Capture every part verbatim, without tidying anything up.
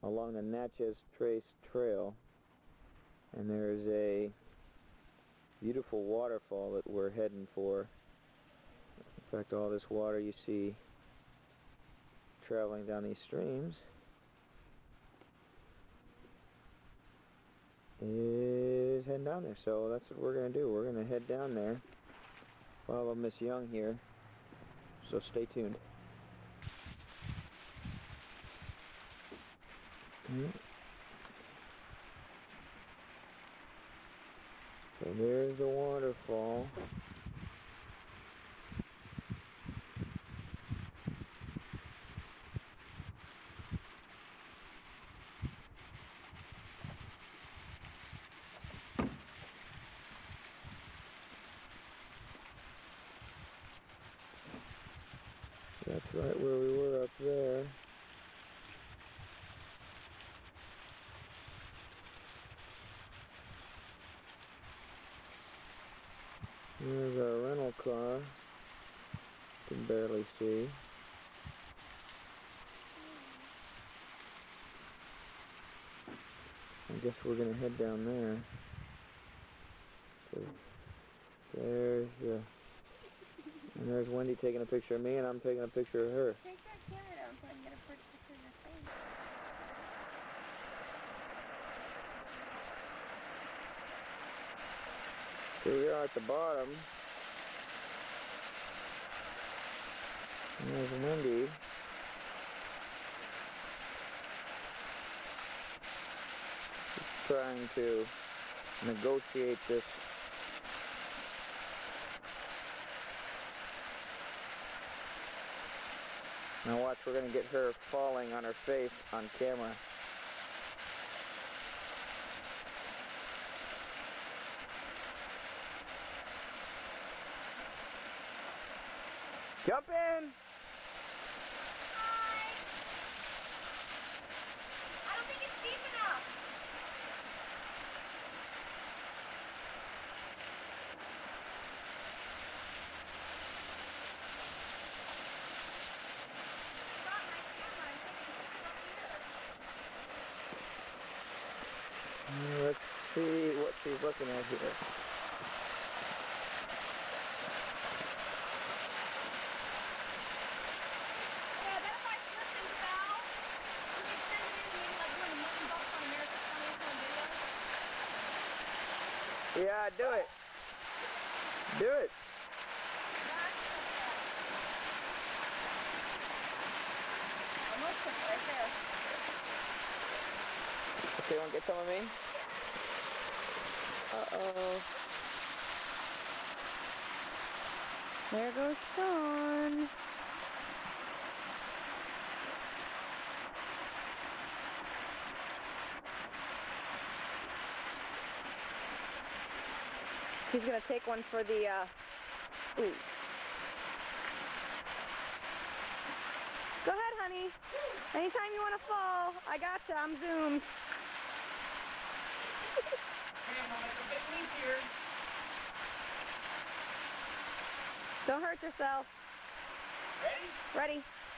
along the Natchez Trace Trail, and there's a beautiful waterfall that we're heading for. In fact, all this water you see traveling down these streams is heading down there. So that's what we're going to do. We're going to head down there, follow Miss Young here, so stay tuned. Mm-hmm. So there's the waterfall. That's right where we were up there. There's our rental car. You can barely see. I guess we're going to head down there. There's the... And there's Wendy taking a picture of me, and I'm taking a picture of her. Take that camera down so I can get a first picture of your face. Here we are at the bottom. And there's Wendy. She's trying to negotiate this. Now watch, we're going to get her falling on her face on camera. Jump in! Hi! I don't think it's deep enough. Let's see what she's looking at here. Yeah, that's why I slipped and fell. You can send it in maybe like doing a million bucks on America's Funniest Home Videos. Yeah, do it. Do it. Almost right there. Okay, want to get some of me? Uh-oh. There goes Sean. He's going to take one for the, uh, ooh. Go ahead, honey. Anytime you want to fall, I gotcha. I'm zoomed. Don't hurt yourself. Ready? Ready.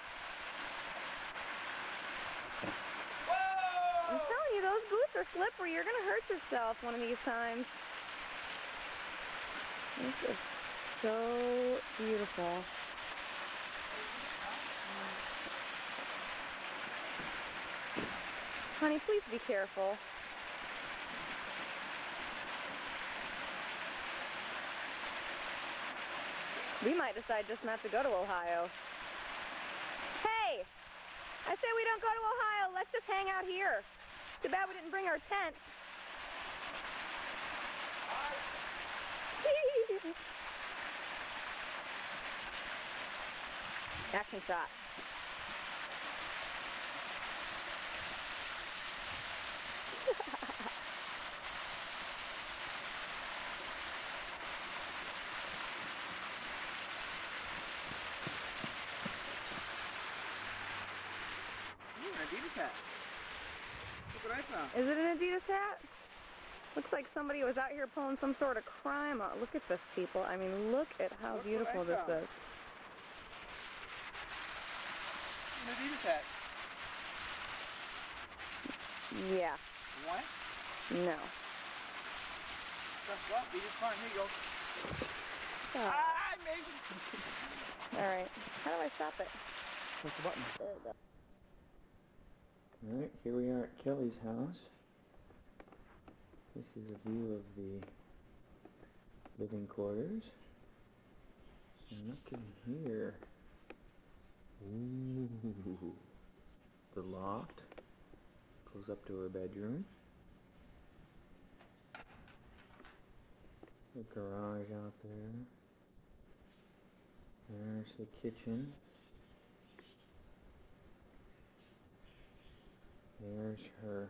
Whoa! I'm telling you, those boots are slippery. You're going to hurt yourself one of these times. This is so beautiful. Honey, please be careful. We might decide just not to go to Ohio. Hey! I say we don't go to Ohio. Let's just hang out here. Too bad we didn't bring our tent. Action shot. Ooh, an Adidas hat. Look what I found. Is it an Adidas hat? Looks like somebody was out here pulling some sort of crime. Oh, look at this, people. I mean, look at how Look beautiful what I this found. is. An Adidas hat. Yeah. You want it? No. Press it up. You just fine. Here you go. Oh. Ah, amazing. Alright. How do I stop it? Press the button. There we go. Alright, here we are at Kelly's house. This is a view of the living quarters. And look in here. Ooh. The loft goes up to her bedroom. The garage out there. There's the kitchen. There's her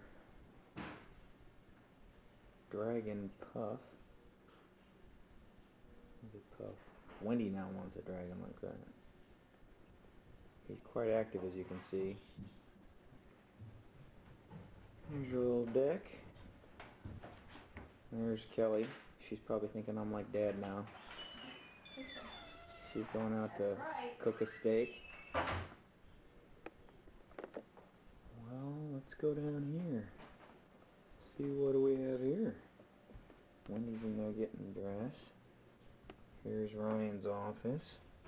dragon Puff. Look at Puff. Wendy now wants a dragon like that. He's quite active, as you can see. There's your little deck. There's Kelly. She's probably thinking I'm like Dad now. She's going out to cook a steak. Well, let's go down here. See, what do we have here? Wendy's in there getting dressed. Here's Ryan's office.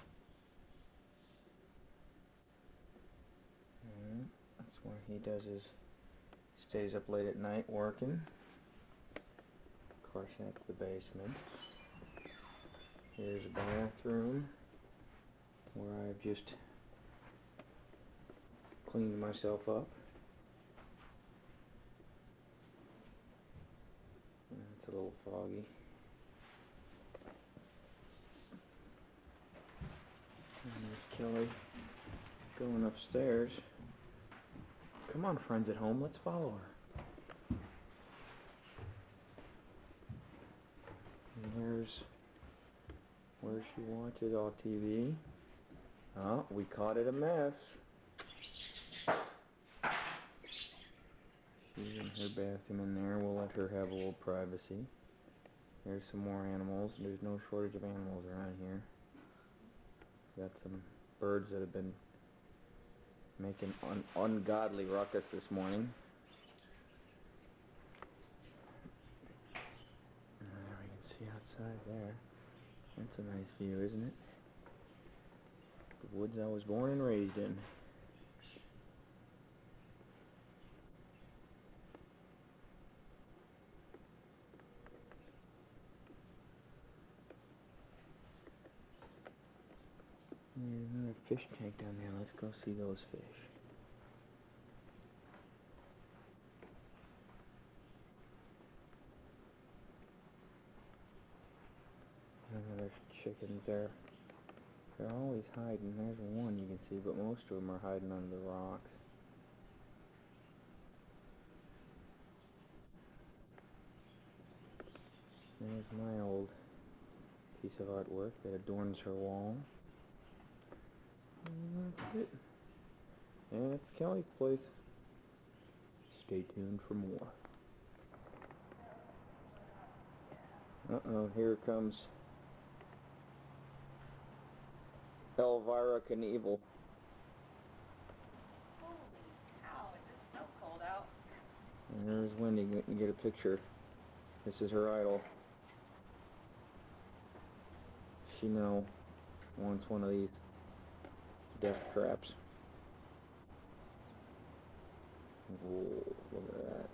Mm, that's where he does his, stays up late at night working. Of course, that's the basement. Here's a bathroom where I've just cleaned myself up. It's a little foggy. And there's Kelly going upstairs. Come on, friends at home, let's follow her. And here's where she watches all T V. Oh, we caught it a mess. She's in her bathroom in there. We'll let her have a little privacy. There's some more animals. There's no shortage of animals around here. Got some birds that have been making un ungodly ruckus this morning. And there we can see outside there. That's a nice view, isn't it? The woods I was born and raised in. There's another fish tank down there. Let's go see those fish. And there's chickens there. They're always hiding. There's one you can see, but most of them are hiding under the rocks. There's my old piece of artwork that adorns her wall. And that's it. And it's Kelly's place. Stay tuned for more. Uh-oh, here comes Elvira Knievel. Holy cow, it's so cold out. And there's Wendy. You can get a picture. This is her idol. She now wants one of these death traps. Whoa, look at that.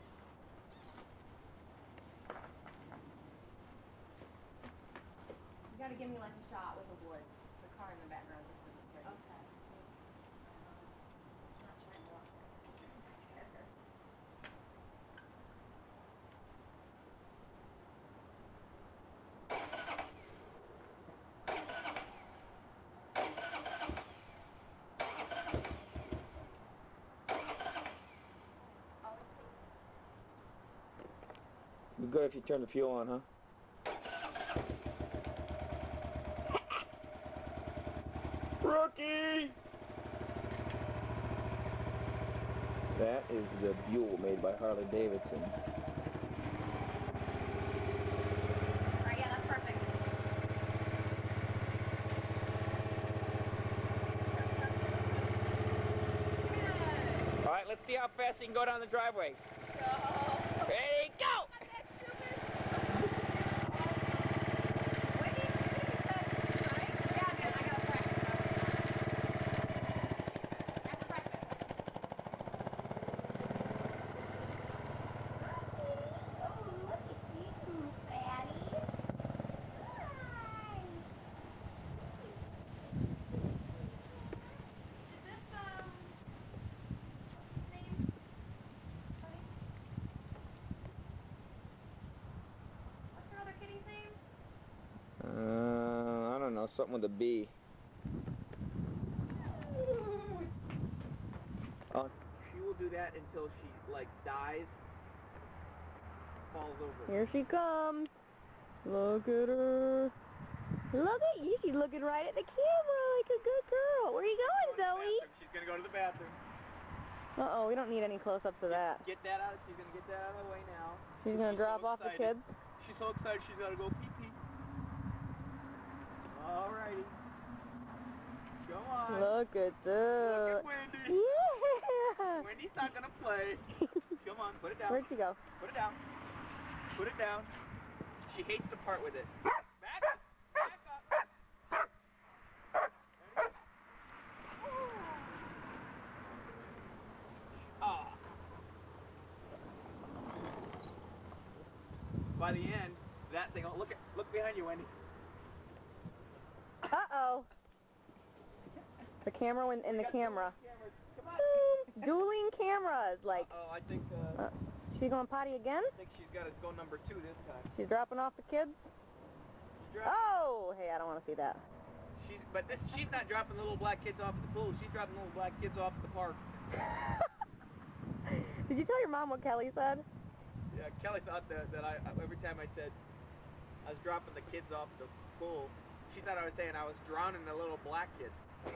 You gotta give me like a shot with the wood. The car in the background. Okay. Not trying to walk. Be good if you turn the fuel on, huh? Rookie! That is the Buell made by Harley Davidson. Alright, yeah, that's perfect. Alright, let's see how fast you can go down the driveway. No. Ready, go! Uh, I don't know, something with a B. Oh, She will do that until she, like, dies, falls over. Here she comes. Look at her. Look at you. She's looking right at the camera like a good girl. Where are you going, Zoe? She's gonna go to the bathroom. Uh-oh, we don't need any close-ups of that. Get that out. She's gonna get that out of the way now. She's going to so drop off the excited. kids? She's so excited she's gotta go pee-pee. Alrighty. Come on. Look at that. Look at Wendy. Yeah. Wendy's not gonna play. Come on, put it down. Where'd she go? Put it down. Put it down. She hates to part with it. Back up. Back up. Ready? Ah. By the end, that thing. Oh, look at. Look behind you, Wendy. Uh-oh. The camera in, in the Got camera. two cameras. Come on. Boom. Dueling cameras. Like, Oh, I think. Uh, uh, she going potty again? I think she's got to go number two this time. She's dropping off the kids? She's dropping. Oh, hey, I don't want to see that. She's, but this, she's not dropping the little black kids off at the pool. She's dropping the little black kids off at the park. Did you tell your mom what Kelly said? Yeah, Kelly thought that, that I, every time I said I was dropping the kids off at the pool, she thought I was saying I was drowning the little black kids.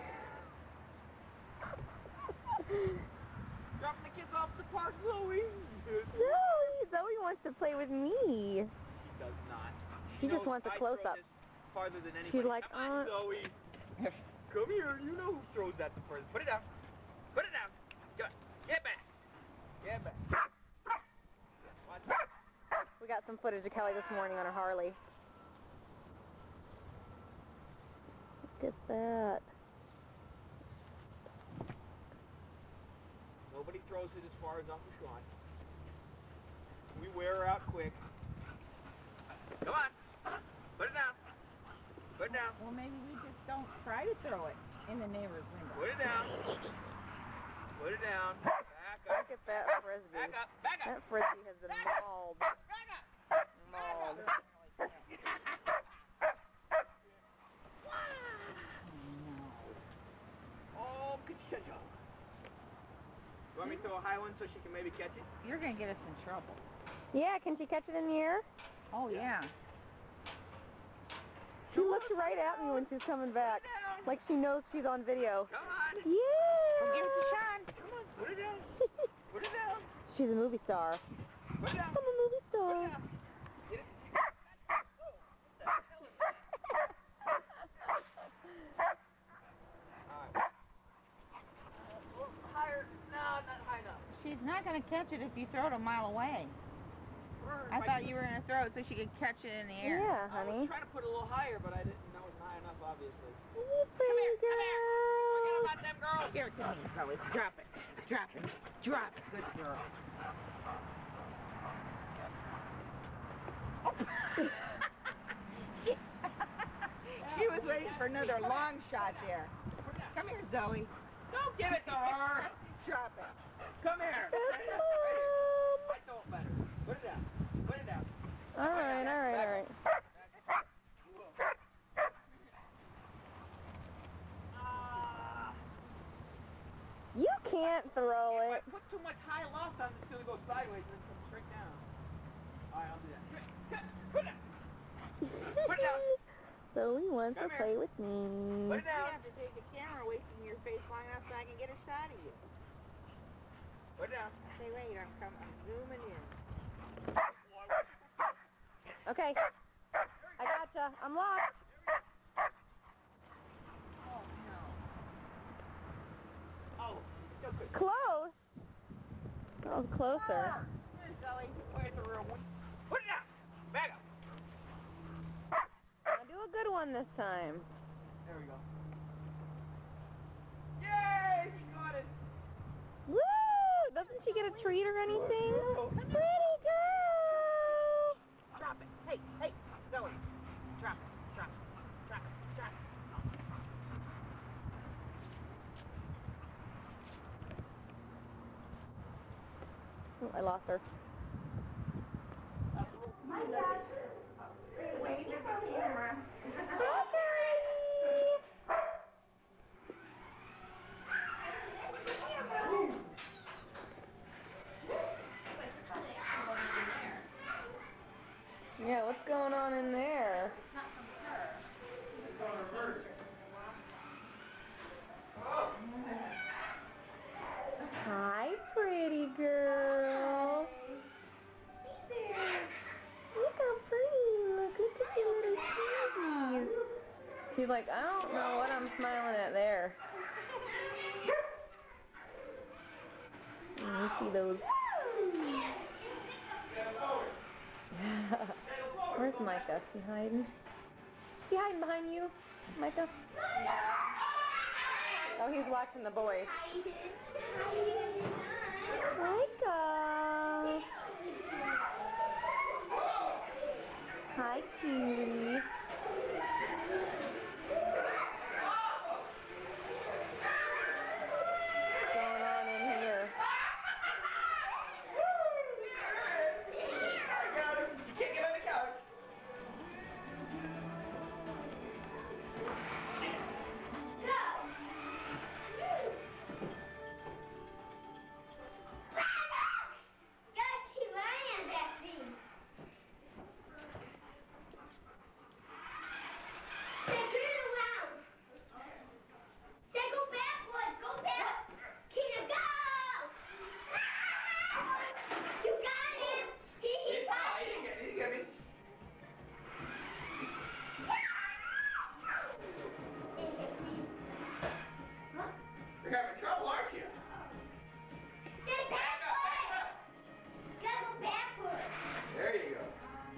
Dropping the kids off at the park, Zoe. Zoe, Zoe wants to play with me. She does not. She just knows wants a I close throw up. this farther than anybody. She's like, Come on, uh... Zoe. Come here. You know who throws that the furthest. Put it down. Put it down. Get, get back. Get back. Watch out. We got some footage of Kelly this morning on her Harley. Look at that. Nobody throws it as far as Uncle Sean. We wear her out quick. Come on. Put it down. Put it down. Well, maybe we just don't try to throw it in the neighbor's window. Put it down. Put it down. Back up. Look at that frisbee. Back up. Back up. That frisbee has been mauled. Back up. Mauled. Oh, good job. You want me to throw a high one so she can maybe catch it? You're going to get us in trouble. Yeah, can she catch it in the air? Oh, yeah. She looks right at me when she's coming back. Like she knows she's on video. Come on. Yeah! Well, give it to Sean. Come on. Put it down. Put it down. She's a movie star. Put it down. I'm a movie Put it star. down. Get it. Oh, what the hell is that? All right. Oh, higher. No, not high enough. She's not going to catch it if you throw it a mile away. Burn. I My- thought you were going to throw it so she could catch it in the air. Yeah, I was honey. trying to put it a little higher, but I didn't know it was high enough, obviously. Come here, come Forget about them girls. Give it to me, Zoe. Drop it. Drop it. Drop it. Good girl. she, she was waiting for another long shot there. Come here, Zoe. Don't give it to her. Drop it. Come here. That's Right here. Mom. I don't better. Put it down. Put it down. All right, all right, all right. Ah. You can't throw If I it. put too much high loft on it, it's going to go sideways and then come straight down. All right, I'll do that. Put it down. Put it down. Zoe wants Come to here. play with me. Put it You down. have to take the camera away from your face long enough so I can get a shot of you. Put it down. Say, wait, I'm, come, I'm zooming in. Okay. I gotcha. I'm locked. Oh, no. Oh, still good. Close. Oh, closer. Come here, Zoe. Where's the real one? Put it down. Back up. Now do a good one this time. There we go. Yay! He got it. Woo! Doesn't she get a treat or anything? Pretty girl! Drop it. Hey, hey, Zoe. Drop it. Drop it. Drop it. Drop it. Oh, I lost her. My God. Wait for the camera. Yeah, what's going on in there? Hi, pretty girl. Look how pretty. Look, look at your little babies. She's like, I don't know what I'm smiling at there. Let me see those. Where's Micah? Is he hiding? Is he hiding behind you, Micah? Oh, he's watching the boys. Micah! Hi, cutie. What's going on in here? You're having trouble, aren't you? Back up, back up. There you go.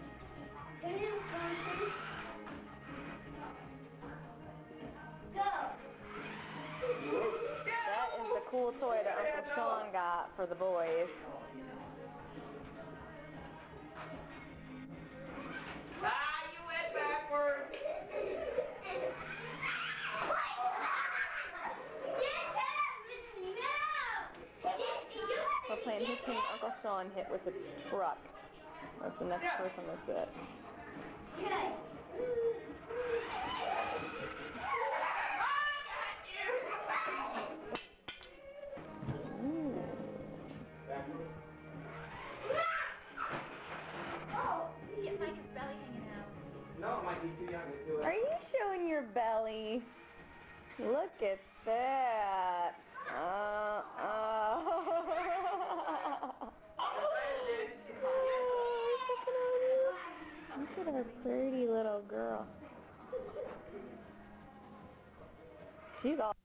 That is the cool toy that Uncle Sean got for the boys. Ah, you went backwards. We're playing Who Can Uncle Sean Hit with a Truck. That's the next person that's it. Ooh. No, it might be too young to do it. Are you showing your belly? Look at that. Uh, uh. Look at our pretty little girl. She's all